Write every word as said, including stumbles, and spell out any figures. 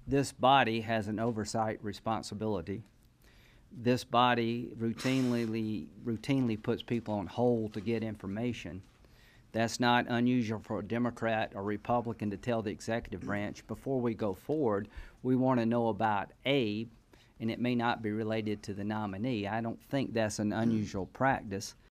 this body has an oversight responsibility. This body routinely routinely puts people on hold to get information. That's not unusual for a Democrat or Republican to tell the executive branch, before we go forward, we want to know about Abe, and it may not be related to the nominee. I don't think that's an unusual practice.